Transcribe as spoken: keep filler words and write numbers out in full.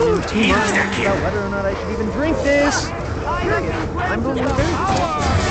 I'm too much about whether or not I should even drink this. I'm going to very